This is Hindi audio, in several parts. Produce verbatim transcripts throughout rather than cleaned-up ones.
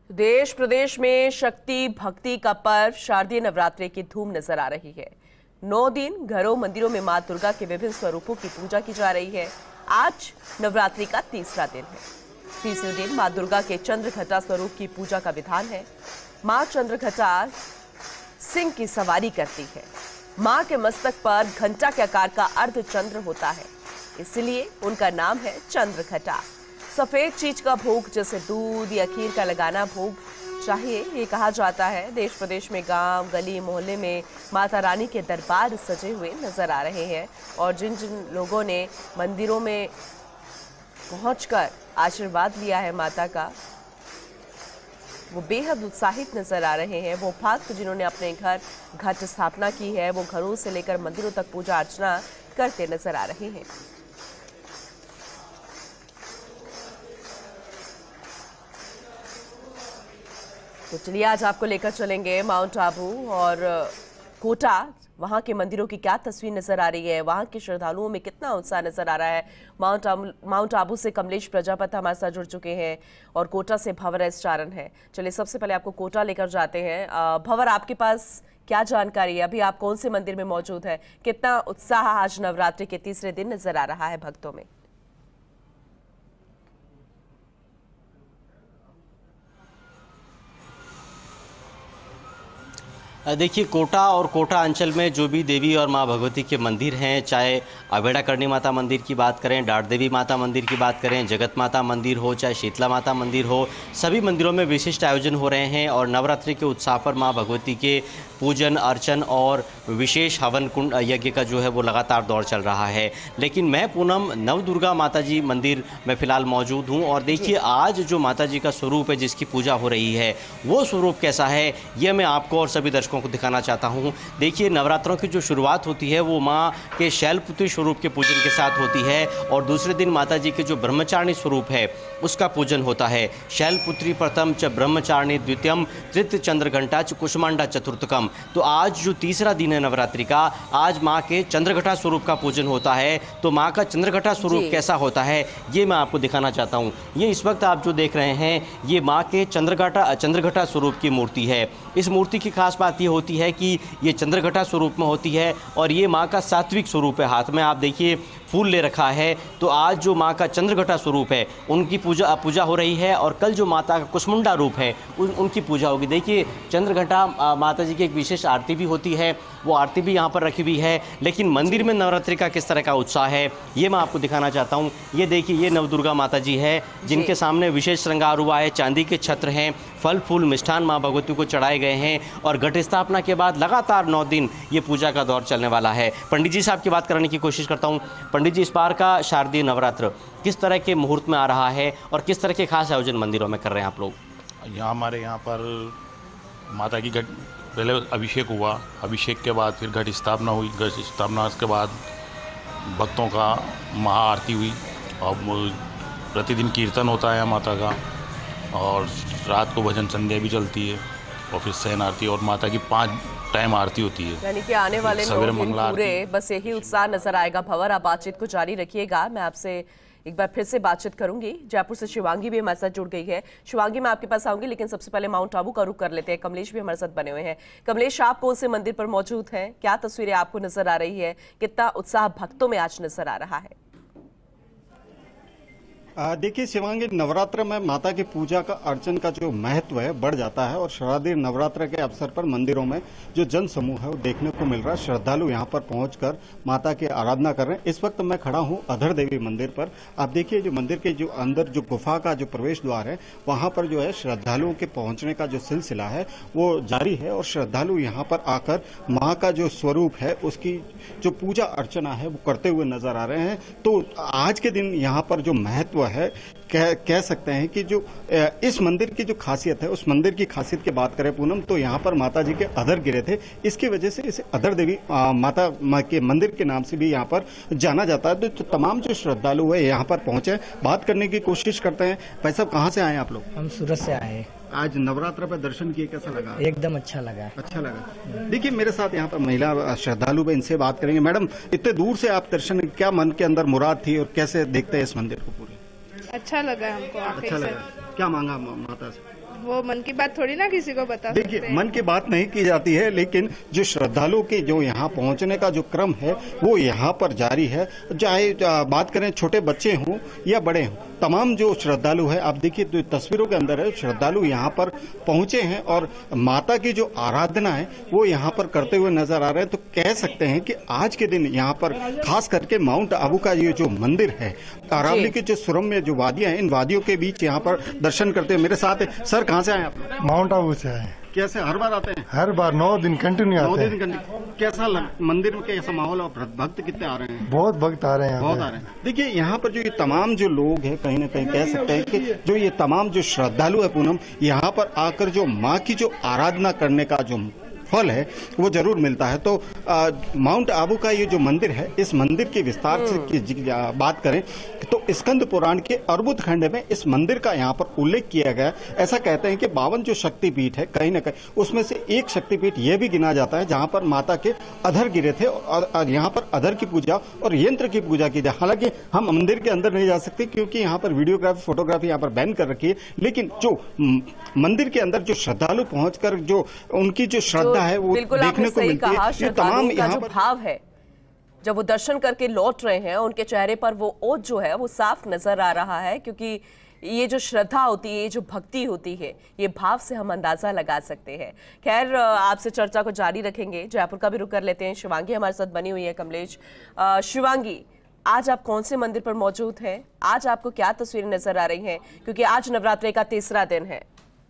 देश प्रदेश में शक्ति भक्ति का पर्व शारदीय नवरात्रि की धूम नजर आ रही है। नौ दिन घरों मंदिरों में मां दुर्गा के विभिन्न स्वरूपों की पूजा की जा रही है। आज नवरात्रि का तीसरा दिन है। तीसरे दिन मां दुर्गा के चंद्रघटा स्वरूप की पूजा का विधान है। मां चंद्रघटा सिंह की सवारी करती है। मां के मस्तक पर घंटा के आकार का अर्ध चंद्र होता है, इसलिए उनका नाम है चंद्रघटा। सफेद चीज का भोग जैसे दूध या खीर का लगाना भोग चाहिए, ये कहा जाता है। देश प्रदेश में गांव गली मोहल्ले में माता रानी के दरबार सजे हुए नजर आ रहे हैं और जिन जिन लोगों ने मंदिरों में पहुंचकर आशीर्वाद लिया है माता का, वो बेहद उत्साहित नजर आ रहे हैं। वो भक्त जिन्होंने अपने घर घट स्थापना की है, वो घरों से लेकर मंदिरों तक पूजा अर्चना करते नजर आ रहे हैं। तो चलिए आज आपको लेकर चलेंगे माउंट आबू और कोटा। वहां के मंदिरों की क्या तस्वीर नजर आ रही है, वहां के श्रद्धालुओं में कितना उत्साह नजर आ रहा है। माउंट आबू माउंट आबू से कमलेश प्रजापति हमारे साथ जुड़ चुके हैं और कोटा से भंवर एस चारण है। चलिए सबसे पहले आपको कोटा लेकर जाते हैं। भंवर, आपके पास क्या जानकारी है? अभी आप कौन से मंदिर में मौजूद है? कितना उत्साह आज नवरात्रि के तीसरे दिन नजर आ रहा है भक्तों में? देखिए, कोटा और कोटा अंचल में जो भी देवी और मां भगवती के मंदिर हैं, चाहे अभेड़ा करणी माता मंदिर की बात करें, डाट देवी माता मंदिर की बात करें, जगत माता मंदिर हो, चाहे शीतला माता मंदिर हो, सभी मंदिरों में विशिष्ट आयोजन हो रहे हैं और नवरात्रि के उत्साह पर मां भगवती के पूजन अर्चन और विशेष हवन कुंड यज्ञ का जो है वो लगातार दौर चल रहा है। लेकिन मैं पूनम नव दुर्गा माता जी मंदिर में फिलहाल मौजूद हूँ और देखिए आज जो माता जी का स्वरूप है जिसकी पूजा हो रही है, वो स्वरूप कैसा है ये मैं आपको और सभी दर्शकों को दिखाना चाहता हूँ। देखिए, नवरात्रों की जो शुरुआत होती है वो माँ के शैलपुत्री स्वरूप के पूजन के साथ होती है और दूसरे दिन माता जी के जो ब्रह्मचारिणी स्वरूप है उसका पूजन होता है। शैलपुत्री प्रथम च ब्रह्मचारिणी द्वितीयम तृतीय चंद्रघंटा च कुष्मांडा चतुर्थकम। तो आज जो तीसरा दिन है नवरात्रि का, आज माँ के चंद्रघटा स्वरूप का पूजन होता है। तो माँ का चंद्रघटा स्वरूप कैसा होता है ये मैं आपको दिखाना चाहता हूँ। ये इस वक्त आप जो देख रहे हैं ये माँ के चंद्रघटा चंद्रघटा स्वरूप की मूर्ति है। इस मूर्ति की खास बात ये होती है कि ये चंद्रघटा स्वरूप में होती है और ये माँ का सात्विक स्वरूप है। हाथ में आप देखिए फूल ले रखा है। तो आज जो माँ का चंद्रघटा स्वरूप है उनकी पूजा पूजा हो रही है और कल जो माता का कुष्मुंडा रूप है उन, उनकी पूजा होगी। देखिए, चंद्रघटा माता जी की एक विशेष आरती भी होती है, वो आरती भी यहाँ पर रखी हुई है। लेकिन मंदिर में नवरात्रि का किस तरह का उत्साह है ये मैं आपको दिखाना चाहता हूँ। ये देखिए, ये नवदुर्गा माता जी है जिनके सामने विशेष श्रृंगार हुआ है। चांदी के छत्र हैं, फल फूल मिष्ठान माँ भगवती को चढ़ाए गए हैं और घट स्थापना के बाद लगातार नौ दिन ये पूजा का दौर चलने वाला है। पंडित जी साहब की बात कराने की कोशिश करता हूँ। पंडित जी, इस बार का शारदीय नवरात्र किस तरह के मुहूर्त में आ रहा है और किस तरह के खास आयोजन मंदिरों में कर रहे हैं आप लोग? यहाँ हमारे यहाँ पर माता की घट पहले अभिषेक हुआ, अभिषेक के बाद फिर घट स्थापना हुई, घट स्थापना के बाद भक्तों का महाआरती हुई और प्रतिदिन कीर्तन होता है माता का और रात को भजन संध्या भी चलती है और फिर शयन आरती और माता की पाँच टाइम आरती होती है। यानी कि आने वाले नौ दिन पूरे बस यही उत्साह नजर आएगा। भंवर, आप बातचीत को जारी रखिएगा। मैं आपसे एक बार फिर से बातचीत करूंगी। जयपुर से शिवांगी भी हमारे साथ जुड़ गई है। शिवांगी, मैं आपके पास आऊंगी, लेकिन सबसे पहले माउंट आबू का रुख कर लेते हैं। कमलेश भी हमारे साथ बने हुए हैं। कमलेश, आप कौन से मंदिर पर मौजूद हैं? क्या तस्वीरें आपको नजर आ रही है? कितना उत्साह भक्तों में आज नजर आ रहा है? देखिए शिवांगी, नवरात्र में माता की पूजा का अर्चन का जो महत्व है बढ़ जाता है और शारदीय नवरात्र के अवसर पर मंदिरों में जो जन समूह है वो देखने को मिल रहा है। श्रद्धालु यहाँ पर पहुंचकर माता की आराधना कर रहे हैं। इस वक्त मैं खड़ा हूँ अधर देवी मंदिर पर। आप देखिए, जो मंदिर के जो अंदर जो गुफा का जो प्रवेश द्वार है वहां पर जो है श्रद्धालुओं के पहुंचने का जो सिलसिला है वो जारी है और श्रद्धालु यहाँ पर आकर माँ का जो स्वरूप है उसकी जो पूजा अर्चना है वो करते हुए नजर आ रहे हैं। तो आज के दिन यहाँ पर जो महत्व है कह, कह सकते हैं कि जो इस मंदिर की जो खासियत है, उस मंदिर की खासियत की बात करें पूनम, तो यहाँ पर माता जी के अधर गिरे थे। इसकी वजह से इसे अधर देवी आ, माता मा के मंदिर के नाम से भी यहाँ पर जाना जाता है। तो तमाम जो श्रद्धालु है यहाँ पर पहुंचे, बात करने की कोशिश करते हैं। भाई साहब, कहाँ से आए आप लोग? हम सूरत से आए। आज नवरात्र पर दर्शन किए, कैसा लगा? एकदम अच्छा लगा। अच्छा लगा। देखिए, मेरे साथ यहाँ पर महिला श्रद्धालु है, इनसे बात करेंगे। मैडम, इतने दूर से आप दर्शन, क्या मन के अंदर मुराद थी और कैसे देखते हैं इस मंदिर को पूरे? अच्छा लगा हमको। अच्छा लगा। क्या मांगा माता से? वो मन की बात थोड़ी ना किसी को बता सकते देखिए, हैं। मन की बात नहीं की जाती है, लेकिन जो श्रद्धालुओं के जो यहाँ पहुँचने का जो क्रम है वो यहाँ पर जारी है। चाहे बात करें छोटे बच्चे हों या बड़े हों, तमाम जो श्रद्धालु है, आप देखिए तो तस्वीरों के अंदर है, श्रद्धालु यहाँ पर पहुंचे हैं और माता की जो आराधना है वो यहाँ पर करते हुए नजर आ रहे हैं। तो कह सकते हैं कि आज के दिन यहाँ पर खास करके माउंट आबू का ये जो मंदिर है, अरावली की जो सुरम्य जो वादियां हैं, इन वादियों के बीच यहाँ पर दर्शन करते हुए मेरे साथ है। सर, कहाँ से आए आप? माउंट आबू से आए। कैसे हर बार आते हैं? हर बार नौ दिन कंटिन्यू नौ आते हैं। दिन कंटिन्यू। कैसा लग, मंदिर में कैसा माहौल और भक्त कितने आ रहे हैं? बहुत भक्त आ रहे हैं, बहुत आ रहे हैं। देखिए, यहाँ पर जो ये तमाम जो लोग हैं, कहीं ना कहीं कह सकते हैं कि जो ये तमाम जो श्रद्धालु है पूनम, यहाँ पर आकर जो माँ की जो आराधना करने का जो फल है वो जरूर मिलता है। तो आ, माउंट आबू का ये जो मंदिर है, इस मंदिर के विस्तार से की बात करें तो स्कंद पुराण के अर्बुद खंड में इस मंदिर का यहाँ पर उल्लेख किया गया। ऐसा कहते हैं कि बावन जो शक्तिपीठ है, कहीं ना कहीं उसमें से एक शक्तिपीठ यह भी गिना जाता है जहाँ पर माता के अधर गिरे थे और, और यहाँ पर अधर की पूजा और यंत्र की पूजा की जाए। हालांकि हम मंदिर के अंदर नहीं जा सकते क्योंकि यहाँ पर वीडियोग्राफी फोटोग्राफी यहाँ पर बैन कर रखी है, लेकिन जो मंदिर के अंदर जो श्रद्धालु पहुंचकर जो उनकी जो श्रद्धा है वो देखने को मिलती है। ये तमाम यहाँ पर भाव है, जब वो दर्शन करके लौट रहे हैं उनके चेहरे पर वो ओज जो है वो साफ नजर आ रहा है, क्योंकि ये जो श्रद्धा होती है, ये जो भक्ति होती है, ये भाव से हम अंदाजा लगा सकते हैं। खैर, आपसे चर्चा को जारी रखेंगे। जयपुर का भी रुख कर लेते हैं। शिवांगी हमारे साथ बनी हुई है। कमलेश, शिवांगी, आज आप कौन से मंदिर पर मौजूद हैं? आज आपको क्या तस्वीरें नजर आ रही हैं, क्योंकि आज नवरात्रि का तीसरा दिन है?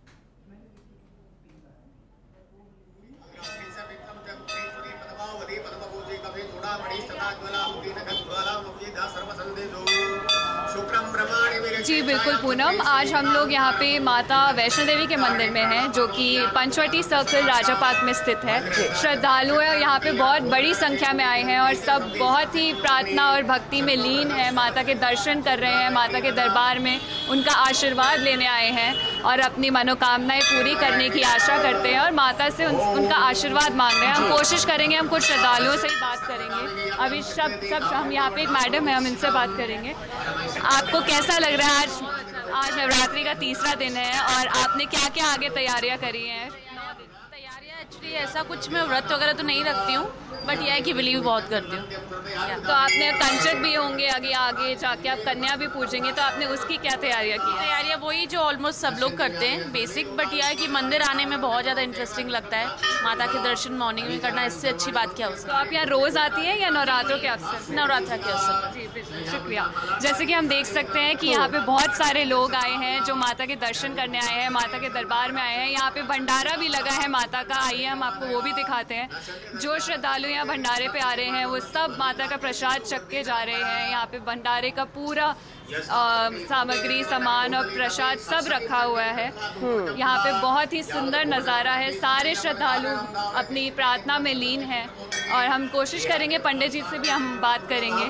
जी बिल्कुल पूनम, आज हम लोग यहाँ पे माता वैष्णो देवी के मंदिर में हैं, जो कि पंचवटी सर्कल राजापात में स्थित है। श्रद्धालु यहाँ पे बहुत बड़ी संख्या में आए हैं और सब बहुत ही प्रार्थना और भक्ति में लीन है, माता के दर्शन कर रहे हैं, माता के दरबार में उनका आशीर्वाद लेने आए हैं और अपनी मनोकामनाएं पूरी करने की आशा करते हैं और माता से उन, उनका आशीर्वाद मांग रहे हैं। हम कोशिश करेंगे, हम कुछ श्रद्धालुओं से ही बात करेंगे। अभी सब सब हम यहाँ पे एक मैडम है, हम इनसे बात करेंगे। आपको कैसा लग रहा है? आज आज नवरात्रि का तीसरा दिन है और आपने क्या क्या आगे तैयारियां करी हैं? तैयारियां एक्चुअली ऐसा कुछ मैं व्रत वगैरह तो नहीं रखती हूँ, बट यह है कि बिलीव बहुत करती हूँ। तो आपने कंचक भी होंगे आगे आगे जाके, आप कन्या भी पूजेंगे, तो आपने उसकी क्या तैयारियां की? तैयारियां वही जो ऑलमोस्ट सब लोग करते हैं, बेसिक, बट यह है कि मंदिर आने में बहुत ज़्यादा इंटरेस्टिंग लगता है। माता के दर्शन मॉर्निंग में करना, इससे अच्छी बात क्या हो सकती है। तो आप यहाँ रोज आती हैं या नवरात्रों के अवसर? नवरात्रा के अवसर। जी बिल्कुल, शुक्रिया। जैसे कि हम देख सकते हैं कि यहाँ पे बहुत सारे लोग आए हैं जो माता के दर्शन करने आए हैं, माता के दरबार में आए हैं। यहाँ पे भंडारा भी लगा है माता का, आइए हम आपको वो भी दिखाते हैं। जो श्रद्धालु यहाँ भंडारे पे आ रहे हैं वो सब माता का प्रसाद चख के जा रहे हैं। यहाँ पे भंडारे का पूरा आ, सामग्री, सामान और प्रसाद सब रखा हुआ है। यहाँ पे बहुत ही सुंदर नज़ारा है, सारे श्रद्धालु अपनी प्रार्थना में लीन हैं और हम कोशिश करेंगे, पंडित जी से भी हम बात करेंगे।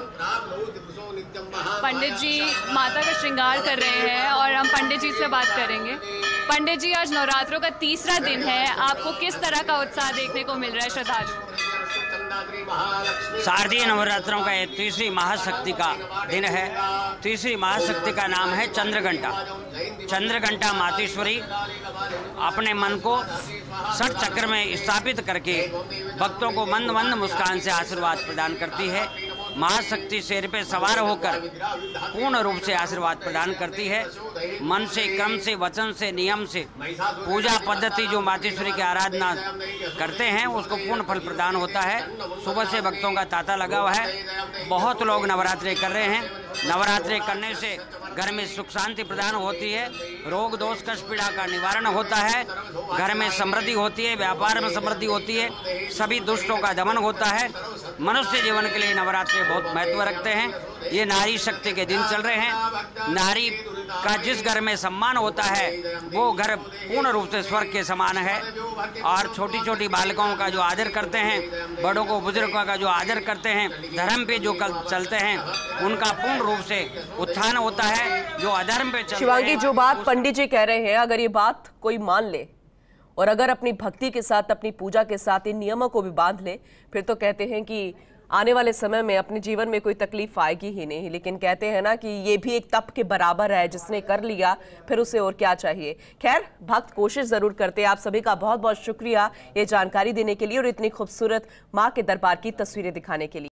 पंडित जी माता का श्रृंगार कर रहे हैं और हम पंडित जी से बात करेंगे। पंडित जी, आज नवरात्रों का तीसरा दिन है, आपको किस तरह का उत्साह देखने को मिल रहा है श्रद्धालु? शारदीय नवरात्रों का ये तीसरी महाशक्ति का दिन है। तीसरी महाशक्ति का नाम है चंद्रघंटा। चंद्रघंटा मातेश्वरी अपने मन को षट चक्र में स्थापित करके भक्तों को मंद मंद मुस्कान से आशीर्वाद प्रदान करती है। महाशक्ति शेर पे सवार होकर पूर्ण रूप से आशीर्वाद प्रदान करती है। मन से, क्रम से, वचन से, नियम से पूजा पद्धति जो मातेश्वरी की आराधना करते हैं उसको पूर्ण फल प्रदान होता है। सुबह से भक्तों का तांता लगा हुआ है। बहुत लोग नवरात्रि कर रहे हैं। नवरात्रि करने से घर में सुख शांति प्रदान होती है, रोग दोष कष्ट पीड़ा का निवारण होता है, घर में समृद्धि होती है, व्यापार में समृद्धि होती है, सभी दुष्टों का दमन होता है। मनुष्य जीवन के लिए नवरात्रि बहुत महत्व रखते हैं। ये नारी शक्ति के दिन चल रहे हैं। नारी का जिस घर में सम्मान होता है वो घर पूर्ण रूप से स्वर्ग के समान है। और छोटी छोटी बालिकाओं का जो आदर करते हैं, बड़ों को बुजुर्गों का जो आदर करते हैं, धर्म पे जो कल चलते हैं उनका पूर्ण रूप से उत्थान होता है। जो अधर्म पे चलते शिवांगी, जो बात पंडित जी कह रहे हैं, अगर ये बात कोई मान ले और अगर अपनी भक्ति के साथ, अपनी पूजा के साथ इन नियमों को भी बांध ले, फिर तो कहते हैं कि आने वाले समय में अपने जीवन में कोई तकलीफ आएगी ही नहीं। लेकिन कहते हैं ना कि ये भी एक तप के बराबर है, जिसने कर लिया फिर उसे और क्या चाहिए। खैर, भक्त कोशिश जरूर करते हैं। आप सभी का बहुत बहुत शुक्रिया ये जानकारी देने के लिए और इतनी खूबसूरत मां के दरबार की तस्वीरें दिखाने के लिए।